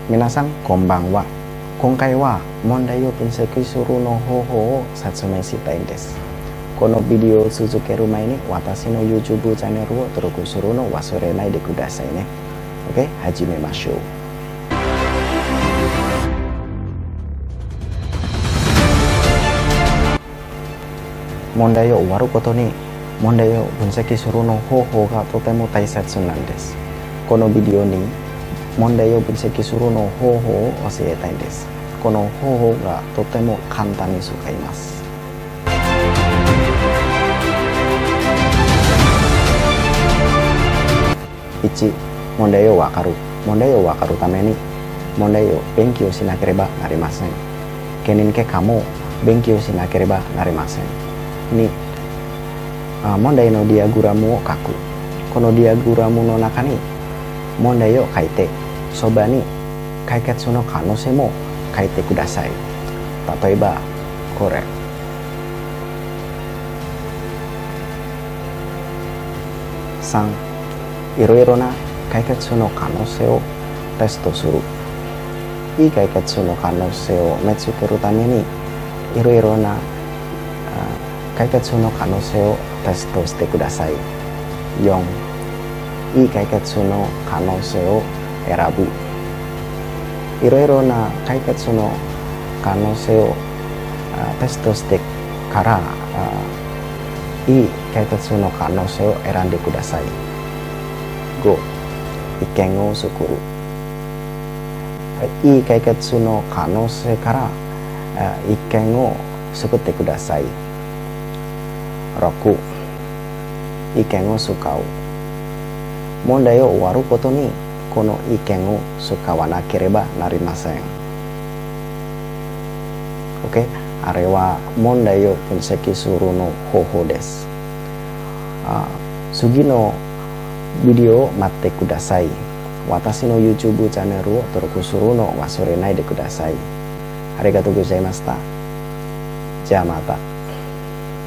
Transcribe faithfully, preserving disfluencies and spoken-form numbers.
皆さんこんばんは。今回は問題を分析するの方法を説明したいんです。このビデオを続ける前に私の YouTube チャンネルを登録するのを忘れないでくださいね。OK? 始めましょう。問題を終わることに問題を分析するの方法がとても大切なんです。このビデオに問題を分析するの方法を教えたいんです。この方法がとても簡単に使います。いち、問題をわかる。問題をわかるために問題を勉強しなければなりません。懸念結果も勉強しなければなりません。に、問題のディアグラムを書く。このディアグラムの中に問題を書いて、そばに解決の可能性も書いてください。例えばこれ。さん、いろいろな解決の可能性をテストする。いい解決の可能性を見つけるためにいろいろな解決の可能性をテストしてください。よん、いい解決の可能性を選ぶ。いろいろな解決の可能性をテストしてからいい解決の可能性を選んでください。ご、意見を作る。いい解決の可能性から意見を作ってください。ろく、意見を使う。問題を終わることにこの意見を使わなければなりません。OK? あれは問題を分析するの方法です。あ次のビデオを待ってください。私の YouTube チャンネルを登録するのを忘れないでください。ありがとうございました。じゃあまた。